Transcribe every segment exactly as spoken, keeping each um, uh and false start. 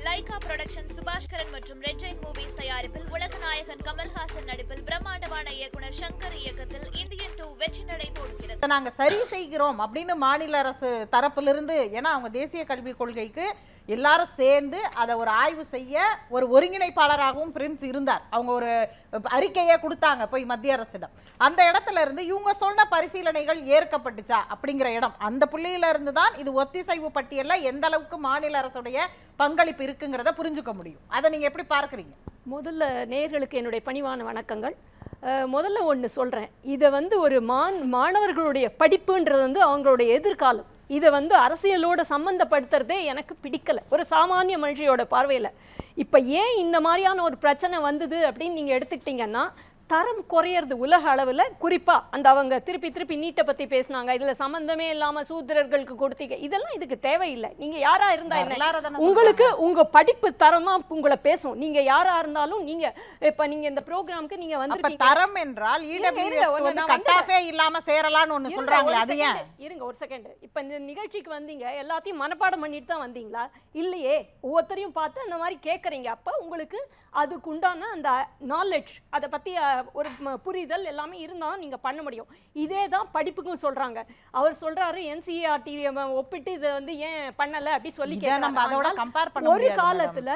Lyca production Subaskaran மற்றும் red Jain movies தயாரிப்பில் உலக நாயகன் கமல்ஹாசன் நடிப்பில் பிரம்மாண்டமான இயக்குனர் சங்கர் இயக்கத்தில் இந்தியன் டூ வெற்றி நடை போடுகிறது. நாங்க சரி செய்கிறோம் அப்படின்னு மாநில அரசு தரப்பிலிருந்து, ஏன்னா அவங்க தேசிய கல்விக் கொள்கைக்கு எல்லாரும் சேர்ந்து அதை ஒரு ஆய்வு செய்ய ஒரு ஒருங்கிணைப்பாளராகவும் பிரின்ஸ் இருந்தார். அவங்க ஒரு அறிக்கையை கொடுத்தாங்க போய் மத்திய அரசிடம். அந்த இடத்துல இருந்து இவங்க சொன்ன பரிசீலனைகள் ஏற்கப்பட்டுச்சா அப்படிங்கிற இடம், அந்த புள்ளியில இருந்து தான் இது ஒத்திசைவு பட்டியல்ல எந்த அளவுக்கு மாநில அரசுடைய பங்களிப்பு இருக்குங்கிறத புரிஞ்சுக்க முடியும். அதை நீங்க எப்படி பார்க்குறீங்க? முதல்ல நேயர்களுக்கு என்னுடைய பணிவான வணக்கங்கள். முதல்ல ஒன்று சொல்கிறேன், இதை வந்து ஒரு மான் மாணவர்களுடைய படிப்புன்றது வந்து அவங்களுடைய எதிர்காலம். இதை வந்து அரசியலோட சம்மந்தப்படுத்துறதே எனக்கு பிடிக்கலை ஒரு சாமானிய மனுஷியோட பார்வையில். இப்போ ஏன் இந்த மாதிரியான ஒரு பிரச்சனை வந்தது அப்படின்னு நீங்கள் எடுத்துக்கிட்டிங்கன்னா, தரம் குறையிறது உலக அளவில். குறிப்பாக அந்த அவங்க திருப்பி திருப்பி நீட்டை பற்றி பேசினாங்க, இதில் சம்மந்தமே இல்லாமல் சூத்திரர்களுக்கு கொடுத்தீங்க, இதெல்லாம் இதுக்கு தேவையில்லை. நீங்கள் யாராக இருந்தா என்ன, உங்களுக்கு உங்கள் படிப்பு தரம் தான் உங்களை பேசும். நீங்கள் யாராக இருந்தாலும் நீங்கள் இப்போ நீங்கள் இந்த ப்ரோக்ராமுக்கு நீங்கள் வந்து தரம் என்றால் இல்லாமல் சேரலான்னு ஒன்று சொல்கிறாங்க. அது ஏன்? இருங்க ஒரு செகண்ட். இப்போ இந்த நிகழ்ச்சிக்கு வந்தீங்க, எல்லாத்தையும் மனப்பாடம் பண்ணிட்டு தான் வந்தீங்களா? இல்லையே, ஒவ்வொருத்தரையும் பார்த்து அந்த மாதிரி கேட்குறீங்க. அப்போ உங்களுக்கு அதுக்கு உண்டான அந்த நாலேஜ், அதை பற்றி ஒரு புரிதல் எல்லாமே இருந்தாலும் நீங்கள் பண்ண முடியும். இதே தான் படிப்புக்கும் சொல்கிறாங்க. அவர் சொல்கிறாரு என்சிஇஆர்டி ஒப்பிட்டு இதை வந்து ஏன் பண்ணலை அப்படி சொல்லி கேட்குறாங்க. ஒரு காலத்தில்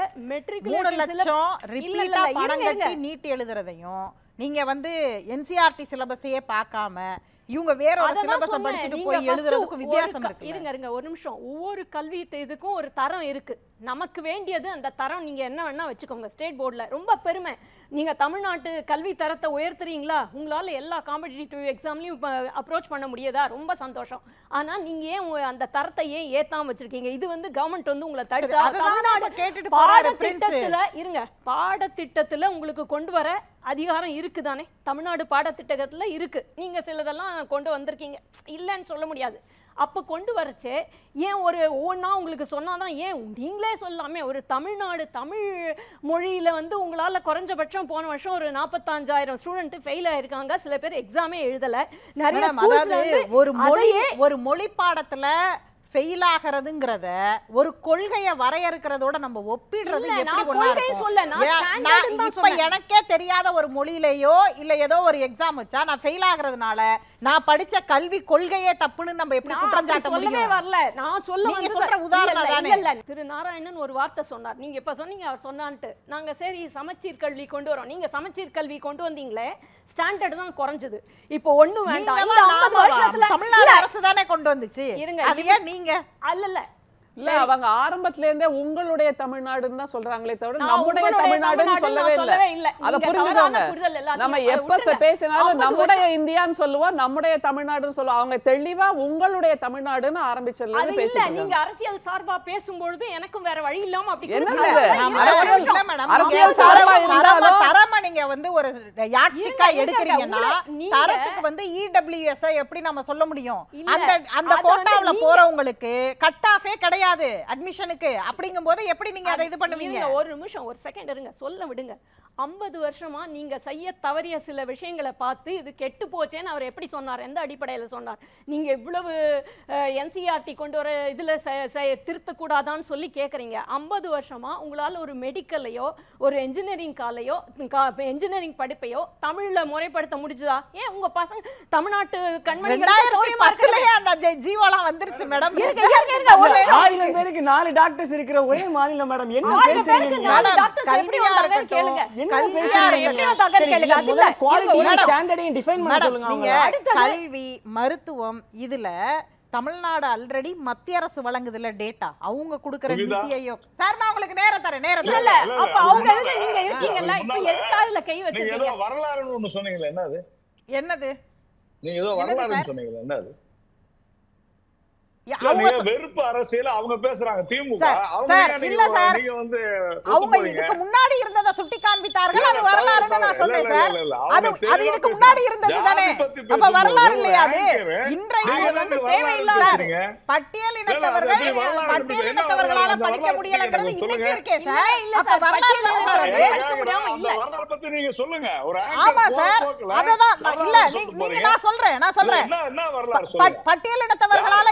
மெட்ரிகுலேஷன் நீட் எழுதுறதையும் நீங்கள் வந்து என்சிஇஆர்டி சிலபஸையே பார்க்காம இவங்க வேற ஒரு சிலபஸை படிச்சிட்டு போய் எழுதுறதுக்கு வித்தியாசம் இருக்கு. இருங்க இருங்க ஒரு நிமிஷம். ஒவ்வொரு கல்வி இதுக்கும் ஒரு தரம் இருக்கு. நமக்கு வேண்டியது அந்த தரம். நீங்க என்ன வேணா வச்சுக்கோங்க. ஸ்டேட் போர்டில் ரொம்ப பெருமை, நீங்க தமிழ்நாட்டு கல்வி தரத்தை உயர்த்துறீங்களா, உங்களால எல்லா காம்படிட்டிவ் எக்ஸாம்லையும் அப்ரோச் பண்ண முடியாதா, ரொம்ப சந்தோஷம். ஆனா நீங்க ஏன் அந்த தரத்தை ஏன் ஏத்தாம வச்சிருக்கீங்க? இது வந்து கவர்மெண்ட் வந்து உங்களை தடுத்தா, தமிழ்நாடு பாடத்திட்டத்துல இருங்க பாடத்திட்டத்துல உங்களுக்கு கொண்டு வர அதிகாரம் இருக்குதானே, தமிழ்நாடு பாடத்திட்டத்துல இருக்கு. நீங்க சிலதெல்லாம் கொண்டு வந்திருக்கீங்க, இல்லைன்னு சொல்ல முடியாது. அப்போ கொண்டு வரச்சு ஏன் ஒரு ஒவ்வொன்றா உங்களுக்கு சொன்னாதான், ஏன் நீங்களே சொல்லாமே ஒரு தமிழ்நாடு தமிழ் மொழியில் வந்து உங்களால் குறைஞ்சபட்சம் போன வருஷம் ஒரு நாற்பத்தஞ்சாயிரம் ஸ்டூடெண்ட் ஃபெயில் ஆயிருக்காங்க, சில பேர் எக்ஸாமே எழுதலை. நிறைய ஒரு மொழி ஒரு மொழி பாடத்தில் ஃபெயில் ஆகிறதுங்கிறத ஒரு கொள்கையை வரையறுக்கிறதோட நம்ம ஒப்பிடுறது எப்படி ஒண்ணா இருக்கும்? இப்ப எனக்கே தெரியாத ஒரு மொழியிலேயோ இல்ல ஏதோ ஒரு எக்ஸாம் வச்சா நான் ஃபெயில் ஆகிறதுனால நான் படிச்ச கல்வி கொள்கையே தப்புன்னு நம்ம எப்படி குற்றம் சாட்ட முடியும்? வரல நான் சொல்ல நீங்க சொல்ற உதாரணம் தானே. திரு நாராயணன் ஒரு வார்த்தை சொன்னார், நீங்க இப்ப சொன்னீங்க அவர் சொன்னான்ட்டு. நாங்க சரி சமச்சீர் கல்வி கொண்டு வரோம், நீங்க சமச்சீர் கல்வி கொண்டு வந்தீங்களே, ஸ்டாண்டர்ட் தான் குறைஞ்சது. இப்போ ஒண்ணு வேண்டாம், இந்த ஐம்பது வருஷத்துல தமிழ்நாடு அரசு தானே கொண்டு வந்துச்சு. அது ஏன் நீங்க அல்லல்ல இல்ல அவங்க ஆரம்பத்துல இருந்தே உங்களுடைய தமிழ்நாடுன்னு தான் சொல்றாங்களே தவிர நம்முடைய தமிழ்நாடுன்னு சொல்லவே இல்ல. அத புரிஞ்சுக்கோங்க. நம்ம எப்ப பேசினாலும் நம்முடைய இந்தியான்னு சொல்லுவோம், நம்முடைய தமிழ்நாடுன்னு சொல்லுவோம். அவங்க தெளிவா உங்களுடைய தமிழ்நாடுன்னு ஆரம்பிச்சதுல இருந்து பேசிட்டு நீங்க அரசியல் சார்பா பேசும்போது எனக்கும் வேற வழி இல்லாம அப்படி அரசியல் சார்பா இருந்தாலும் தரமா நீங்க வந்து ஒரு யாட்ஸ்டிக்கா எடுக்கிறீங்கன்னா தரத்துக்கு வந்து இடபிள்யூஎஸ் எப்படி நம்ம சொல்ல முடியும்? அந்த அந்த கோட்டாவுல போறவங்களுக்கு கட் ஆஃபே கிடையாது அட்மிஷனுக்கு. அப்படிங்கும்போது எப்படி நீங்க அதை இது பண்ணுவீங்க? ஒரு நிமிஷம் ஒரு செகண்ட் இருங்க, சொல்ல விடுங்க. ஐம்பது வருஷமா நீங்க செய்ய தவறிய சில விஷயங்களை பார்த்து இது கெட்டு போச்சேன்னு அவர் எப்படி சொன்னார், எந்த அடிப்படையில் சொன்னார்? நீங்க இவ்வளவு என்சிஆர்டி கொண்டு வர இதுல திருத்தக்கூடாதான்னு சொல்லி கேட்குறீங்க. ஐம்பது வருஷமா உங்களால் ஒரு மெடிக்கல்லையோ ஒரு என்ஜினியரிங் காலையோ என்ஜினியரிங் படிப்பையோ தமிழ்ல முறைப்படுத்த முடிஞ்சுதா? ஏன் உங்க பசங்க தமிழ்நாட்டு கண்மணிகள் ஜீவாலாம் வந்துருச்சு மேடம். ஆயிரம் பேருக்கு நாலு டாக்டர்ஸ் இருக்கிற ஒரே மாநிலம் மேடம். என்ன பேசுறீங்க? கேளுங்க. கல்வி மருத்துவம் இதுல தமிழ்நாடு ஆல்ரெடி மத்திய அரசு வழங்குதுல டேட்டா, அவங்க கொடுக்கிற நிதியையோ. சார் நான் உங்களுக்கு நேரம் தரேன், நேரம் இல்ல அப்ப அவங்க நீங்க இருக்கீங்கல்ல, இப்ப எதுக்காக கை வச்சிருக்கீங்க? ஏதோ வரலாறுன்னு ஒன்னு சொன்னீங்களே, என்னது என்னது? நீங்க ஏதோ வரலாறுன்னு சொன்னீங்களே, என்னது? வெறுப்பு அரசியல் அவங்க பேசுறாங்க திமுக. இல்ல சார், அவங்க இதுக்கு முன்னாடி இருந்தத சுட்டி காண்பித்தார்கள், அது வரலாறுன்னு நான் சொன்னேன் சார். அது அது இதுக்கு முன்னாடி இருந்தது தானே, அப்ப வரலாறு இல்லையா அது? இன்றைக்கு வந்து தேவையில்லாத பட்டியல் இனத்தவர்கள் பட்டியல் இனத்தவர்களால படிக்க முடியலங்கிறது இன்னைக்கு இருக்கே சார். அப்ப வரலாறு தானே சார் அது? படிக்க முடியாம இல்ல. வரலாறு பத்தி நீங்க சொல்லுங்க ஒரு ஆமா சார், அததான் இல்ல நீங்க நான் சொல்றேன் நான் சொல்றேன். என்ன வரலாறு சொல்லுங்க. பட்டியல் இனத்தவர்களால இன்னைக்கு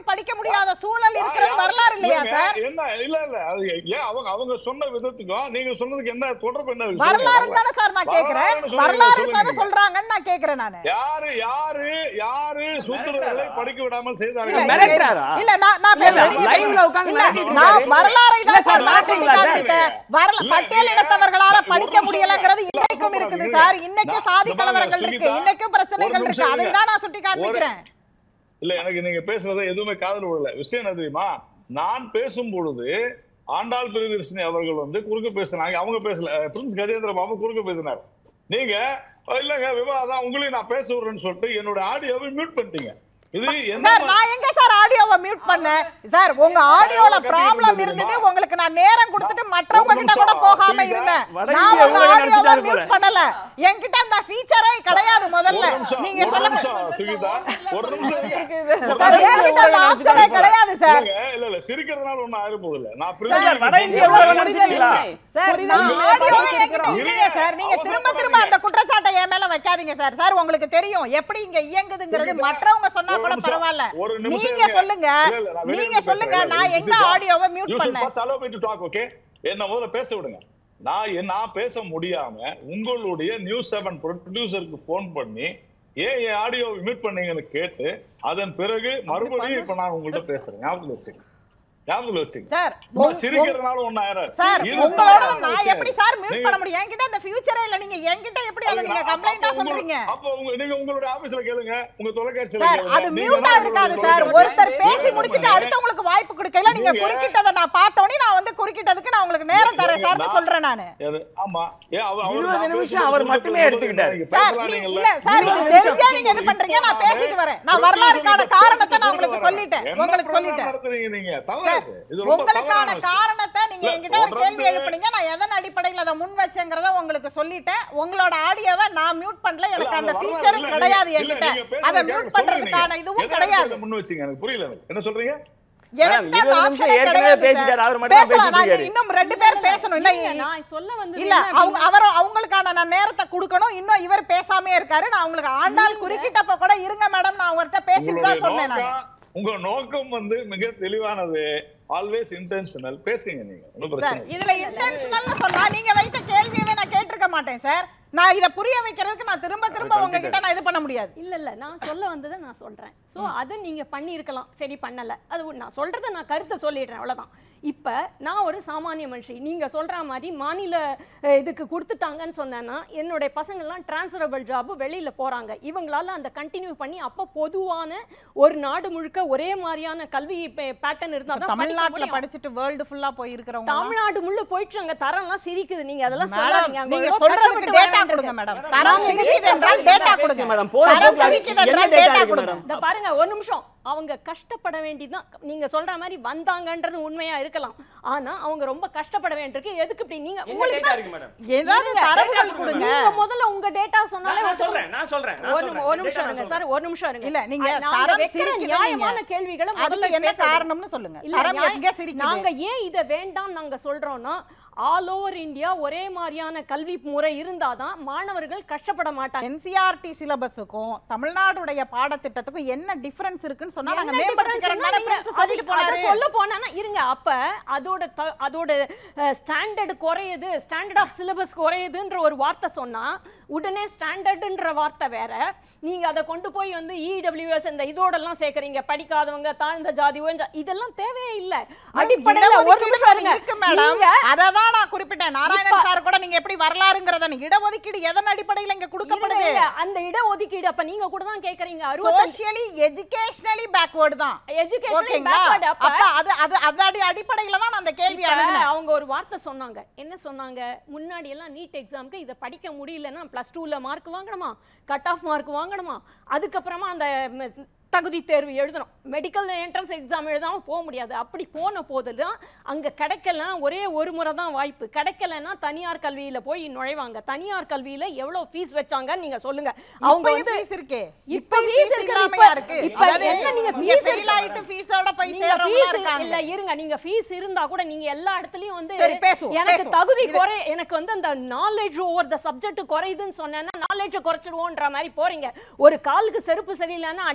படிக்க முடியாத சூழல் இருக்கிறது வரலாறு இல்லையா சார்? என்ன இல்ல இல்ல அது ஏன் அவங்க அவங்க சொன்ன விதத்துக்கும் நீங்க சொன்னதுக்கு என்ன தொடர்பு? என்ன வரலாறு தானே சார் நான் கேக்குறேன். வரலாறு தானே சொல்றாங்கன்னு நான் கேக்குறேன் நானு. யாரு யாரு யாரு சூத்திரர்களை படிக்க விடாமல் செய்தார்கள்? இல்ல நான் நான் பேசுறேன். லைவ்ல உட்கார்ந்து நான் வரலாறை தான் சார் நான் சொல்லிட்டேன். வரலாறு பட்டியலிடத்தவர்களால படிக்க முடியலங்கிறது இன்னைக்கும் இருக்குது சார். இன்னைக்கு சாதி கலவரங்கள் இருக்கு, இன்னைக்கு பிரச்சனைகள் இருக்கு. அதை தான் நான் சுட்டி காண்பிக்கிறேன். இல்ல எனக்கு நீங்க பேசுறத எதுவுமே காதல் விடல. விஷயம் என்ன தெரியுமா? நான் பேசும் பொழுது ஆண்டாள் பிரியதர்ஷினி அவர்கள் வந்து குறுக்க பேசினாங்க. அவங்க பேசல. பிரின்ஸ் கஜேந்திர பாபு குறுக்க பேசினார். நீங்க இல்லங்க விவாதம் உங்களையும் நான் பேச விடுறேன்னு சொல்லிட்டு என்னோட ஆடியோவை மியூட் பண்ணிட்டீங்க. இது சார் நான் எங்க சார் ஆடியோவை மியூட் பண்ணேன்? சார் உங்க ஆடியோல ப்ராப்ளம் இருந்தது. உங்களுக்கு நான் நேரம் கொடுத்துட்டு மற்றவங்க கிட்ட கூட போகாம இருந்தேன். நான் உங்க ஆடியோவை மியூட் பண்ணல. என்கிட்ட அந்த ஃபீச்சரே கிடையாது. முதல்ல நீங்க சொல்லுங்க சுகிதா. ஒரு நிமிஷம் சார் என்கிட்ட அந்த ஆப்ஷனே கிடையாது சார். இல்ல இல்ல சிரிக்கிறதுனால ஒண்ணும் ஆயிர போறது இல்ல. நான் பிரின்ஸ் சார் வட இந்தியா உலக நினைச்சீங்களா சார்? நான் ஆடியோவே என்கிட்ட இல்லையே சார். நீங்க திரும்ப திரும்ப அந்த குற்றச்சாட்டை என் மேல வைக்காதீங்க சார். சார் உங்களுக்கு தெரியும் எப்படி இங்க இயங்குதுங்கிறது. மற்றவங்க சொன்னா கூட பரவாயில்ல. நீங்க சொல்லுங்க நீங்க சொல்லுங்க. நான் எங்க ஆடியோவை மியூட் பண்ணேன்? என்ன முதல்ல பேச விடுங்க. நான் நான் பேச முடியாம உங்களுடைய நியூஸ் செவன் ப்ரொடியூசருக்கு போன் பண்ணி ஏன் என் ஆடியோவை மியூட் பண்ணீங்கன்னு கேட்டு அதன் பிறகு மறுபடியும் இப்ப நான் உங்கள்ட்ட பேசுறேன். ஞாபகம் வச்சுக்கோங்க. ஞாபகம் வச்சுக்கோங்க. சார் சிரிக்கிறதுனால ஒண்ணு ஆயிராது. சார் உங்களோட நான் எப்படி சார் மியூட் பண்ண முடியும்? என்கிட்ட அந்த ஃபியூச்சரே இல்ல. நீங்க என்கிட்ட எப்படி அத நீங்க கம்ப்ளைண்டா சொல்றீங்க? அப்ப நீங்க உங்களுடைய ஆபீஸ்ல கேளுங்க, உங்க தொலைக்காட்சியில கேளுங்க. சார் அது மியூட்டா இருக்காது சார். ஒருத்தர் பேசி முடிச்சிட்டு அடுத்தவங்களுக்கு வாய்ப்பு கொடுக்கல. நீங்க குறுக்கிட்டத நான் பார்த்தோனே நான் வந்து குறுக்கிட்டதுக்கு நான் உங்களுக்கு நேரம் தரேன் சார்னு சொல்றேன் நானு. ஆமா. இருபது நிமிஷம் அவர் மட்டுமே எடுத்துக்கிட்டாரு. சார் இல்ல சார் இது தெரிஞ்சா நீங்க என்ன பண்றீங்க? நான் பேசிட்டு வரேன். நான் வரலாறுக்கான காரணத்தை நான் உங்களுக்கு சொல்லிட்டேன். உங்களுக்கு சொல்லிட்டேன். நீங்க உங்களுக்கான காரணத்தை நீங்க என்கிட்ட ஒரு கேள்வி எழுப்புனீங்க. நான் எதன் அடிப்படையில் அதை முன் வச்சேங்கறத உங்களுக்கு சொல்லிட்டேன். உங்களோட ஆடியோவை நான் மியூட் பண்ணல. எனக்கு அந்த ஃபீச்சர் கிடையாது என்கிட்ட. அதை மியூட் பண்றதுக்கான இதுவும் கிடையாது. முன் வச்சீங்க. எனக்கு புரியல. என்ன சொல்றீங்க? இருபது நிமிஷம் ஏற்கனவே பேசிட்டாரு. அவர் மட்டும் பேசிட்டு இருக்காரு. இன்னும் ரெண்டு பேர் பேசணும். இல்ல நான் சொல்ல வந்தது இல்ல அவங்க அவர் அவங்களுக்கான நான் நேரத்தை கொடுக்கணும். இன்னும் இவர் பேசாமே இருக்காரு. நான் உங்களுக்கு ஆண்டாள் குறுக்கிட்டப்ப கூட இருங்க மேடம் நான் அவர்ட்ட பேசிட்டு தான் சொன்னேன். நான் உங்க நோக்கம் வந்து மிக தெளிவானது. Always intentional. பேசுங்க நீங்க. ஒண்ணும் பிரச்சனை இல்ல. இதுல இன்டென்ஷனல்னு சொன்னா நீங்க வைத்த கேள்வியவே நான் கேட்டிருக்க மாட்டேன் சார். நான் இத புரிய வைக்கிறதுக்கு நான் திரும்ப திரும்ப உங்ககிட்ட நான் இது பண்ண முடியாது. இல்ல இல்ல நான் சொல்ல வந்ததை நான் சொல்றேன். சோ அத நீங்க பண்ணி இருக்கலாம். சரி பண்ணல. அது நான் சொல்றத நான் கருத்தை சொல்லிடுறேன். அவ்வளவுதான். இப்ப நான் ஒரு சாமானிய மனுஷி. நீங்க சொல்ற மாதிரி மாநில இதுக்கு கொடுத்துட்டாங்கன்னு சொன்னேன்னா என்னோட பசங்க எல்லாம் டிரான்ஸ்ஃபரபிள் ஜாப் வெளியில போறாங்க. இவங்களால அந்த கண்டினியூ பண்ணி அப்ப பொதுவான ஒரு நாடு முழுக்க ஒரே மாதிரியான கல்வி பேட்டர்ன் இருந்தா தான் தமிழ்நாட்டுல படிச்சிட்டு வேர்ல்ட் ஃபுல்லா போய் இருக்கறவங்க தமிழ்நாடு முள்ள போயிட்டு அங்க தரம்லாம் சிரிக்குது. நீங்க அதெல்லாம் சொல்லாதீங்க. நீங்க சொல்றதுக்கு டேட்டா கொடுங்க மேடம். தரம் சிரிக்குது என்றால் டேட்டா கொடுங்க மேடம். தரம் சிரிக்குது என்றால் டேட்டா கொடுங்க. இந்த பாருங்க ஒரு நிமிஷம். அவங்க கஷ்டப்பட வேண்டியதான். நீங்க சொல்ற மாதிரி வந்தாங்கன்றது உண்மையா இருக்கலாம். ஆனா அவங்க ரொம்ப கஷ்டப்பட வேண்டியிருக்கு. எதுக்கு இப்படி நீங்க உங்களுக்கு டேட்டா இருக்கு மேடம். ஏதாவது தரவுகள் கொடுங்க. நீங்க முதல்ல உங்க டேட்டா சொன்னாலே நான் சொல்றேன். நான் சொல்றேன். நான் சொல்றேன். ஒரு நிமிஷம் இருங்க சார். ஒரு நிமிஷம் இருங்க. இல்ல நீங்க தரம் சிரிக்குது நியாயமான கேள்விகளை முதல்ல என்ன காரணம்னு சொல்லுங்க. தரம் எங்க சிரிக்குது? நாங்க ஏன் இத வேண்டாம் நாங்க சொல்றோம்னா ஆல் ஓவர் இந்தியா ஒரே மாதிரியான கல்வி முறை இருந்தாதான் மாணவர்கள் கஷ்டப்பட மாட்டாங்க. என்சிஆர்டி சிலபஸுக்கும் தமிழ்நாடுடைய பாடத்திட்டத்துக்கும் என்ன டிஃபரன்ஸ் இருக்குன்னு சொன்னா நாங்க மேம்படுத்திக்கிறோம் சொல்லிட்டு போறாரு. சொல்ல போனா இருங்க. அப்ப அதோட அதோட ஸ்டாண்டர்ட் குறையுது, ஸ்டாண்டர்ட் ஆஃப் சிலபஸ் குறையுதுன்ற ஒரு வார்த்தை சொன்னா உடனே ஸ்டாண்டர்ட்ன்ற வார்த்தை வேற. நீங்க அதை கொண்டு போய் வந்து இடபிள்யூஎஸ் இந்த இதோட எல்லாம் சேர்க்கறீங்க. படிக்காதவங்க, தாழ்ந்த ஜாதி, இதெல்லாம் தேவையே இல்ல. அடிப்படையில ஒரு நிமிஷம் இருக்கு மேடம். அததான் நான் குறிப்பிட்டேன். நாராயணன் சார் கூட நீங்க எப்படி வரலாறுங்கறத நீங்க இடஒதுக்கீடு எதன் அடிப்படையில இங்க கொடுக்கப்படுது? அந்த இடஒதுக்கீடு அப்ப நீங்க கூட தான் கேக்குறீங்க. சோஷியலி எஜுகேஷனலி பேக்வர்ட் தான். Educationally backward. அப்ப அது அது அதோட அடிப்படையில தான் அந்த கேள்வி அணுகுனேன். அவங்க ஒரு வார்த்தை சொன்னாங்க. என்ன சொன்னாங்க? முன்னாடி எல்லாம் நீட் எக்ஸாம்க்கு இத படிக்க முடியலன்னா பிளஸ் டூல மார்க் வாங்கணுமா, கட் ஆஃப் மார்க் வாங்கணுமா, அதுக்கப்புறமா அந்த தகுதி தேர்வு எழுதணும். மெடிக்கல் என்ட்ரன்ஸ் எக்ஸாம் எழுதாம போக முடியாது. அப்படி போன போதுதான் அங்க கிடைக்கலன்னா ஒரே ஒரு முறை தான் வாய்ப்பு. கிடைக்கலன்னா தனியார் கல்வியில போய் நுழைவாங்க. தனியார் கல்வியில எவ்வளவு ஃபீஸ் வச்சாங்க நீங்க சொல்லுங்க. அவங்க வந்து ஃபீஸ் இருக்கே. இப்ப ஃபீஸ் இல்லாமயா இருக்கு. இப்ப என்ன நீங்க ஃபீஸ் ஃபெயில் ஆயிட்டு ஃபீஸோட போய் சேர்றவங்க இருக்காங்க. இல்ல இருங்க. நீங்க ஃபீஸ் இருந்தா கூட நீங்க எல்லா இடத்துலயும் வந்து எனக்கு தகுதி குறை, எனக்கு வந்து அந்த நாலேஜ் ஓவர் தி சப்ஜெக்ட் குறையுதுன்னு சொன்னேன்னா நாலேஜ் குறைச்சிடுவோம்ன்ற மாதிரி போறீங்க. ஒரு காலுக்கு செருப்பு சரியில்லைன்னா அட்ஜஸ்ட் தான்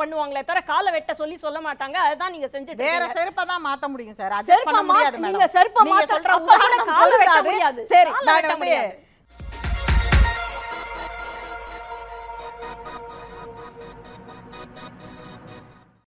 பண்ணுவாங்களே தவிர காலை வெட்ட சொல்லி சொல்ல மாட்டாங்க. அதுதான் நீங்க செஞ்சுட்டு வேற இருக்கீங்க. செருப்பை தான் மாத்த முடியும் சார். அட்ஜஸ்ட் பண்ண செருப்பை முடியாது மாத்த- மேடம். நீங்க செருப்பை நீங்க மாத்த- சொல்ற அப்ப கூட உதாரணம் காலை வெட்ட பொருந்தாது. முடியாது. சரி காலை நான் வெட்ட வந்து முடியாது.